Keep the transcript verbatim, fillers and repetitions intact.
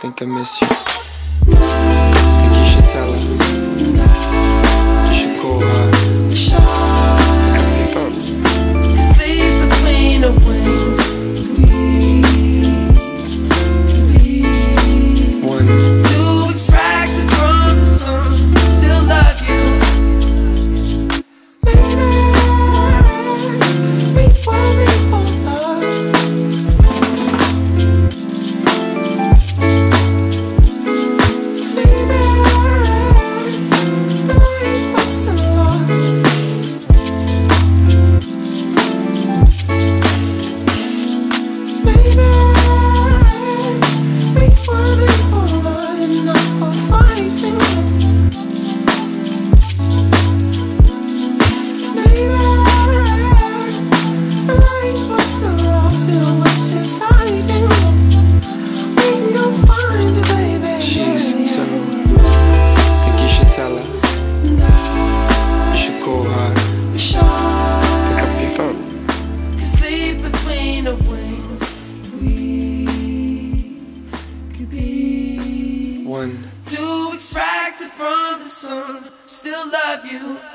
think I miss you. Think you should tell her. You should call her. Pick up your phone. Sleep between the wings. One. Too extracted from the sun. Still love you. Maybe we were made for love. Maybe the light wasn't lost. Maybe we were made for love and not for fighting. Maybe the light wasn't lost, it was just hiding. Maybe you'll find it, baby. She's so. Think you should tell her. You should call her. Pick up your phone. Sleep between the wings. We could be One. too extracted from the sun. Still love you.